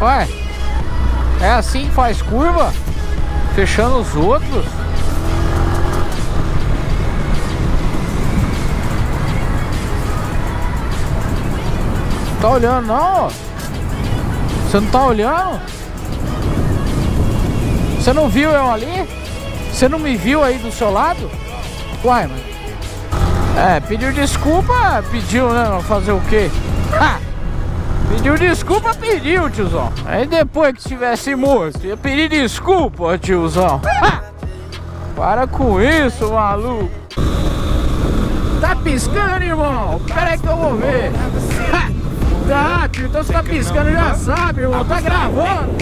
Ué, é assim que faz curva? Fechando os outros? Tá olhando não? Você não tá olhando? Você não viu eu ali? Você não me viu aí do seu lado? Uai, mano. É, pediu desculpa, pediu, né? Fazer o quê? Ha! Pediu desculpa, pediu, tiozão. Aí depois que tivesse morto, ia pedir desculpa, tiozão. Ha! Para com isso, maluco. Tá piscando, irmão? Pera aí que eu vou ver. Ha! Tá, tio, então você tá piscando, já sabe, irmão. Tá gravando.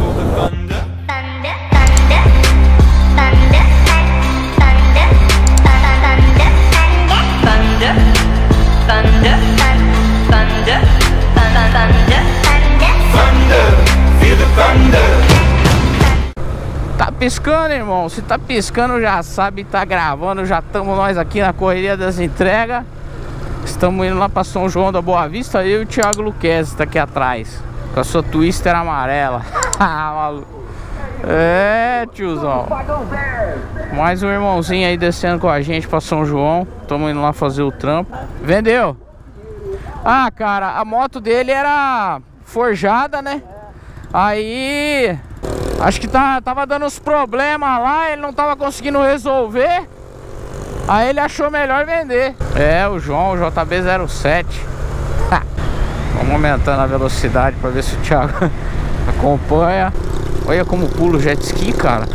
Tá piscando, irmão? Se tá piscando, já sabe, tá gravando. Já estamos nós aqui na correria das entregas. Estamos indo lá pra São João da Boa Vista. Eu e o Thiago Luquezzi tá aqui atrás com a sua Twister amarela. Maluco. É, tiozão. Mais um irmãozinho aí descendo com a gente pra São João. Estamos indo lá fazer o trampo. Vendeu? Ah, cara, a moto dele era forjada, né? Aí acho que tava dando uns problemas lá. Ele não tava conseguindo resolver. Aí ele achou melhor vender. É, o João, o JB07. Vamos aumentando a velocidade pra ver se o Thiago acompanha. Olha como pula o jet ski, cara.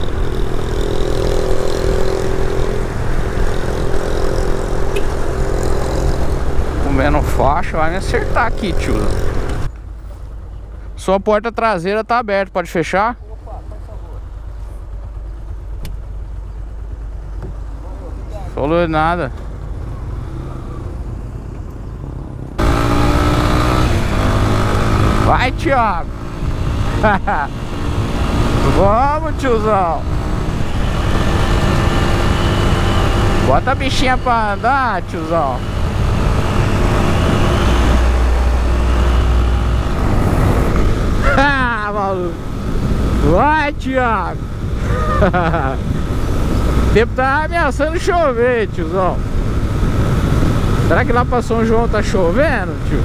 Comendo faixa, vai me acertar aqui, tio. Sua porta traseira tá aberta, pode fechar? Falou nada. Vai, Thiago. Vamos, tiozão. Bota a bichinha pra andar, tiozão. Maluco. Vai, Thiago. O tempo tá ameaçando chover, tiozão. Será que lá pra São João tá chovendo, tio?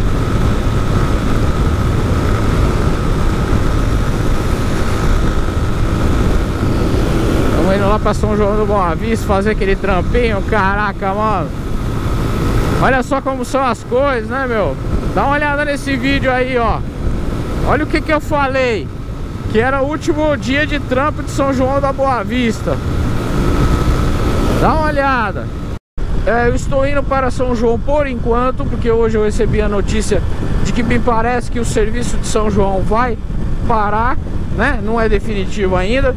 Estamos indo lá pra São João do Boa Vista fazer aquele trampinho. Caraca, mano. Olha só como são as coisas, né, meu? Dá uma olhada nesse vídeo aí, ó. Olha o que eu falei. Que era o último dia de trampo de São João da Boa Vista. Dá uma olhada. Eu estou indo para São João por enquanto, porque hoje eu recebi a notícia de que me parece que o serviço de São João vai parar, né? Não é definitivo ainda.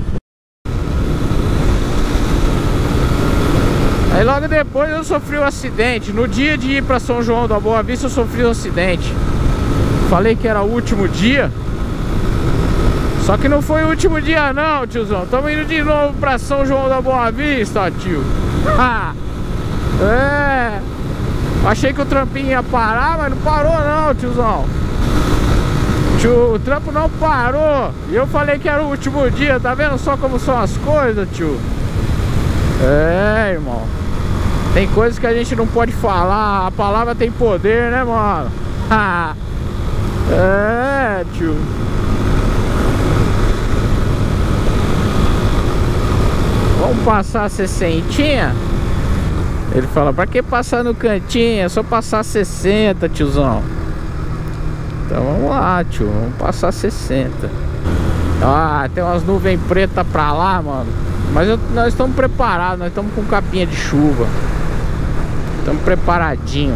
Aí logo depois eu sofri um acidente. No dia de ir para São João da Boa Vista eu sofri um acidente. Falei que era o último dia. Só que não foi o último dia não, tiozão. Estamos indo de novo pra São João da Boa Vista, tio. É. Achei que o trampinho ia parar, mas não parou não, tiozão. Tio, o trampo não parou. E eu falei que era o último dia. Tá vendo só como são as coisas, tio? É, irmão. Tem coisas que a gente não pode falar. A palavra tem poder, né, mano? É, tio. Vamos passar a 60. Ele fala, pra que passar no cantinho? É só passar 60, tiozão. Então vamos lá, tio. Vamos passar 60. Ah, tem umas nuvens pretas pra lá, mano. Mas nós estamos preparados. Nós estamos com capinha de chuva. Estamos preparadinhos.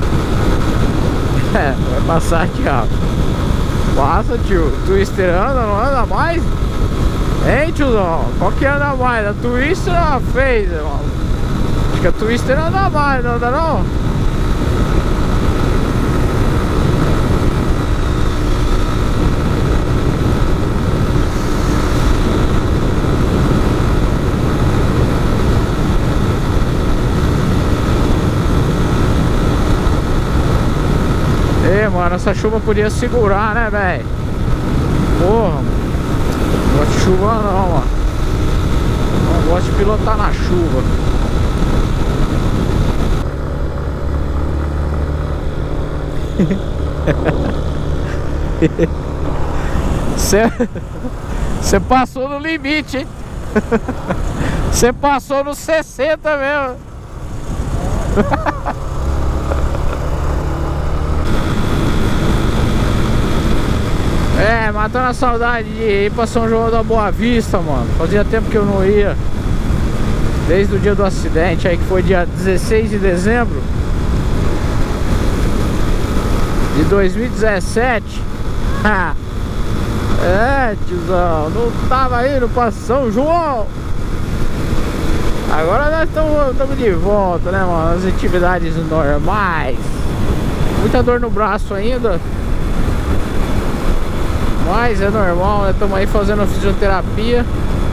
É, vai passar, Thiago. Passa, tio. Twister anda, não anda mais? Hein, tiozão? Qual que anda mais? A Twister ou a Phaser, mano? Acho que a Twister anda mais, não anda não? Mano, essa chuva podia segurar, né, velho? Porra, não gosto de chuva não, mano. Não gosto de pilotar na chuva. Você passou no limite, hein? Você passou no 60 mesmo. É, matando a saudade de ir pra São João da Boa Vista, mano. Fazia tempo que eu não ia. Desde o dia do acidente aí, que foi dia 16 de dezembro de 2017. É, tiozão, não tava indo pra São João. Agora nós estamos de volta, né, mano? As atividades normais. Muita dor no braço ainda, mas é normal, né? Estamos aí fazendo fisioterapia.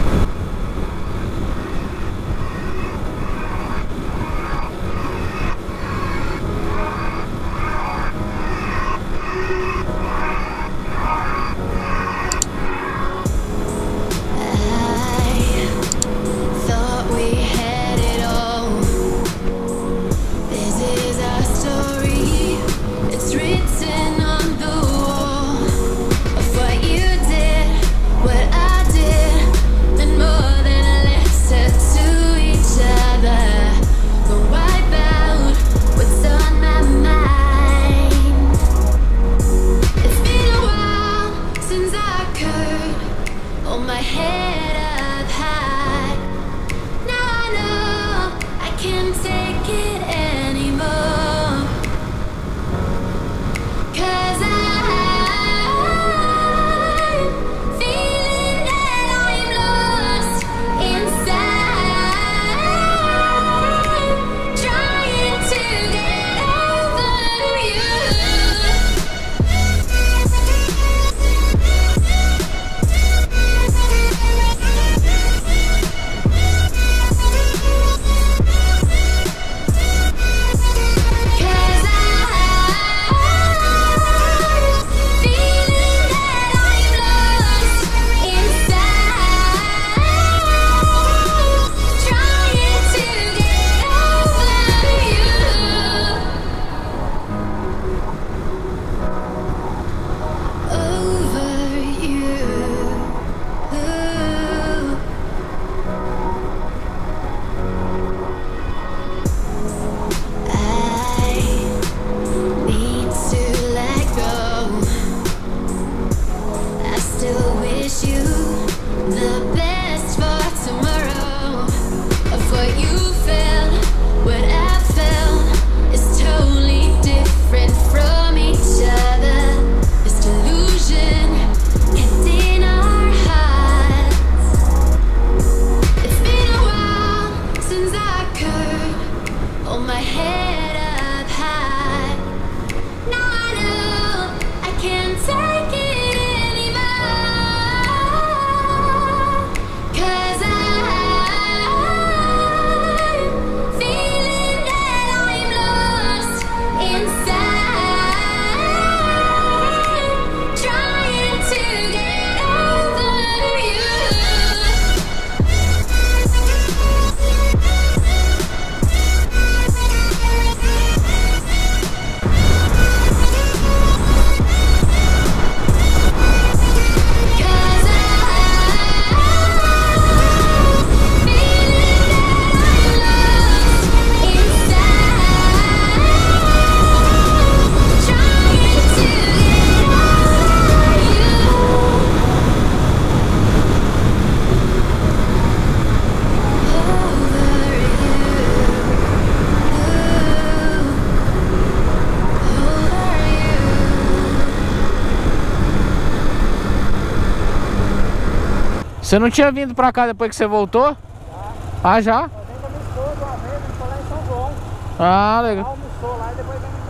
Você não tinha vindo pra cá depois que você voltou? Já. Ah, já? Eu vim com a minha esposa uma vez, a gente foi lá em São João. Ah, legal. Almoçou lá e depois veio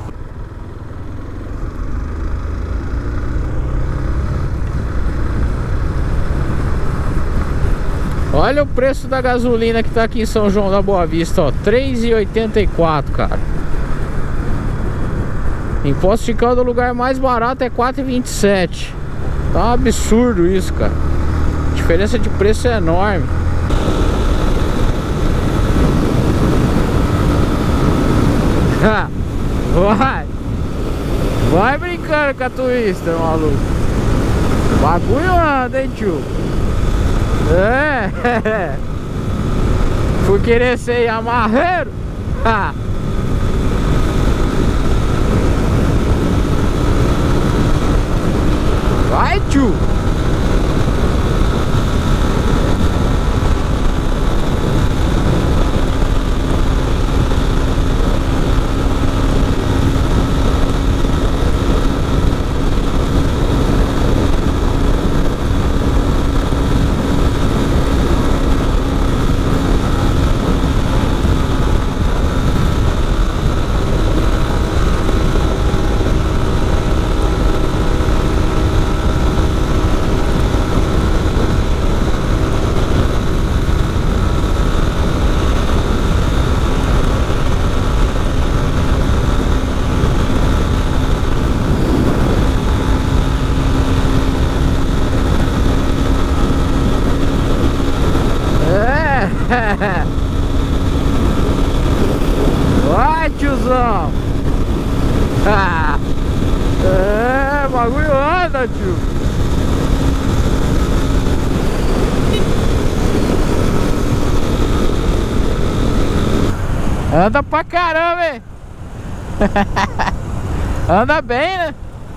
embora. Olha o preço da gasolina que tá aqui em São João da Boa Vista, ó, R$3,84, cara. Em Poços de Caldas, o lugar mais barato é R$4,27. Tá um absurdo isso, cara. A diferença de preço é enorme. Vai brincando com a turista, maluco. O bagulho anda, hein, tio? É. Fui querer ser amarreiro. Vai, tio. Vai, tiozão. É, bagulho anda, tio. Anda pra caramba, hein? Anda bem, né?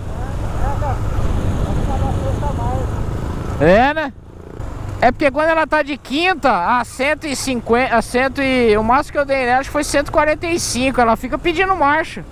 É, né? É porque quando ela tá de quinta a 150, o máximo que eu dei nela acho que foi 145, ela fica pedindo marcha.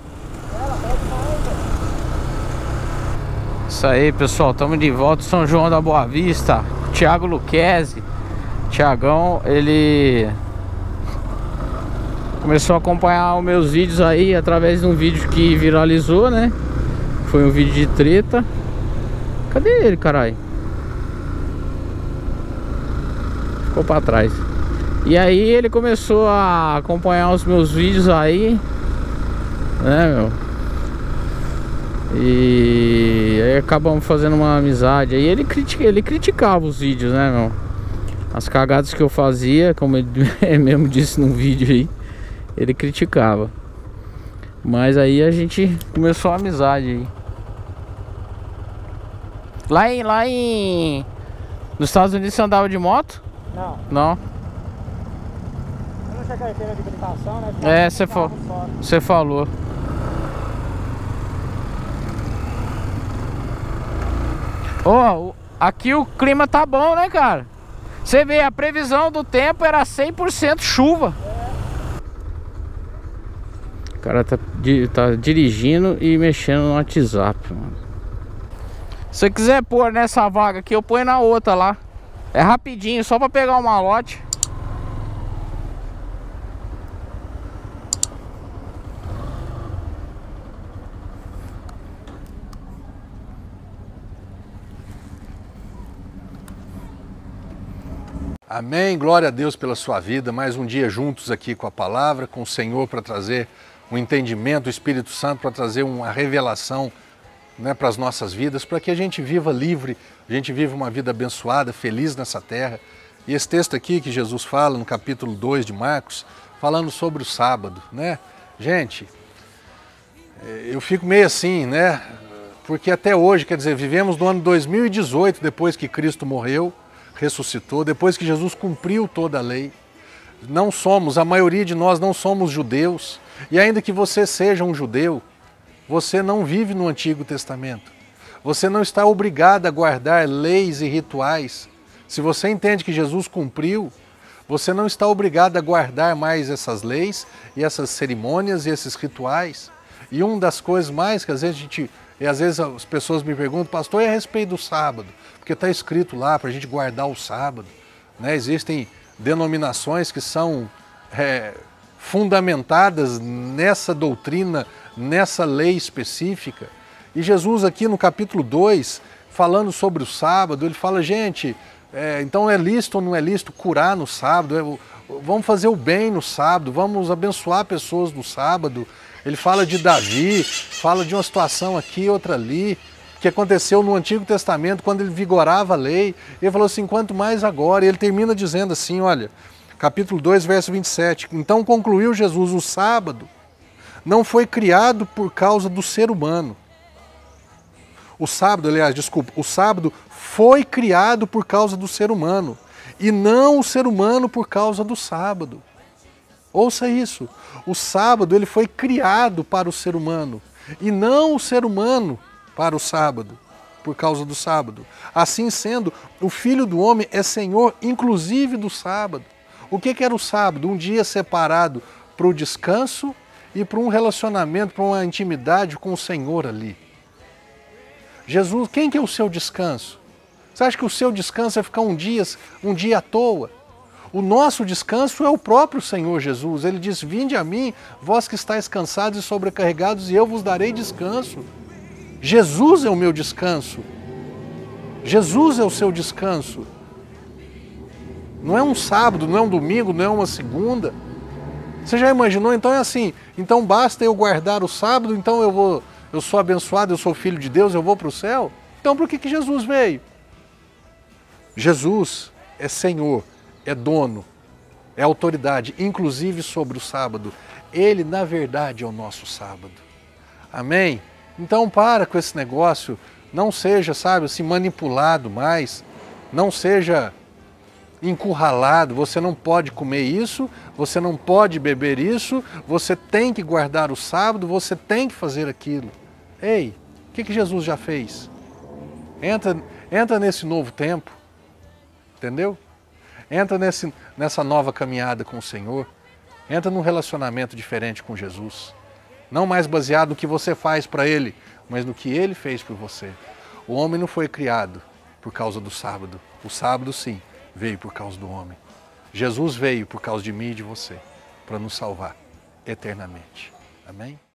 Isso aí, pessoal, estamos de volta em São João da Boa Vista. Thiago Lucchesi. Thiagão, ele começou a acompanhar os meus vídeos aí através de um vídeo que viralizou, né? Foi um vídeo de treta. Cadê ele, caralho? Ficou pra trás. E aí ele começou a acompanhar os meus vídeos aí, né, meu? E aí acabamos fazendo uma amizade. Aí ele criticava os vídeos, né, meu? As cagadas que eu fazia, como ele mesmo disse num vídeo aí, ele criticava. Mas aí a gente começou a amizade aí. Lá em nos Estados Unidos você andava de moto? Não. Não. Eu não tinha carteira de habilitação, né? É, você falou. Ó, aqui o clima tá bom, né, cara? Você vê, a previsão do tempo era 100% chuva. O cara tá dirigindo e mexendo no WhatsApp, mano. Se você quiser pôr nessa vaga aqui, eu ponho na outra lá. É rapidinho, só pra pegar um malote. Amém, glória a Deus pela sua vida, mais um dia juntos aqui com a palavra, com o Senhor para trazer um entendimento, o Espírito Santo para trazer uma revelação, né, para as nossas vidas, para que a gente viva livre, a gente viva uma vida abençoada, feliz nessa terra. E esse texto aqui que Jesus fala no capítulo 2 de Marcos, falando sobre o sábado, né? Gente, eu fico meio assim, né? Porque até hoje, quer dizer, vivemos no ano 2018, depois que Cristo morreu, ressuscitou, depois que Jesus cumpriu toda a lei. Não somos, a maioria de nós não somos judeus, e ainda que você seja um judeu, você não vive no Antigo Testamento. Você não está obrigado a guardar leis e rituais. Se você entende que Jesus cumpriu, você não está obrigado a guardar mais essas leis e essas cerimônias e esses rituais. E uma das coisas mais que às vezes as pessoas me perguntam, pastor, é a respeito do sábado, porque está escrito lá para a gente guardar o sábado, né? Existem denominações que são fundamentadas nessa doutrina, nessa lei específica. E Jesus aqui no capítulo 2, falando sobre o sábado, ele fala, gente, então é lícito ou não é lícito curar no sábado? Vamos fazer o bem no sábado, vamos abençoar pessoas no sábado. Ele fala de Davi, fala de uma situação aqui, outra ali. que aconteceu no Antigo Testamento, quando ele vigorava a lei. Ele falou assim, quanto mais agora. E ele termina dizendo assim, olha, capítulo 2, verso 27. Então concluiu Jesus, o sábado não foi criado por causa do ser humano. O sábado, aliás, desculpa, o sábado foi criado por causa do ser humano e não o ser humano por causa do sábado. Ouça isso, o sábado ele foi criado para o ser humano e não o ser humano para o sábado, por causa do sábado. Assim sendo, o Filho do Homem é Senhor inclusive do sábado. O que era o sábado? Um dia separado para o descanso e para um relacionamento, para uma intimidade com o Senhor ali. Jesus, quem que é o seu descanso? Você acha que o seu descanso é ficar um dia à toa? O nosso descanso é o próprio Senhor Jesus. Ele diz, vinde a mim, vós que estáis cansados e sobrecarregados, e eu vos darei descanso. Jesus é o meu descanso. Jesus é o seu descanso. Não é um sábado, não é um domingo, não é uma segunda. Você já imaginou? Então é assim, então basta eu guardar o sábado, então eu sou abençoado, eu sou filho de Deus, eu vou para o céu? Então por que Jesus veio? Jesus é Senhor, é dono, é autoridade, inclusive sobre o sábado. Ele, na verdade, é o nosso sábado. Amém? Então para com esse negócio, não seja, sabe, assim, manipulado mais, não seja encurralado, você não pode comer isso, você não pode beber isso, você tem que guardar o sábado, você tem que fazer aquilo. Ei, o que Jesus já fez? Entra nesse novo tempo, entendeu? Entra nessa nova caminhada com o Senhor, entra num relacionamento diferente com Jesus. Não mais baseado no que você faz para Ele, mas no que Ele fez por você. O homem não foi criado por causa do sábado. O sábado, sim, veio por causa do homem. Jesus veio por causa de mim e de você, para nos salvar eternamente. Amém?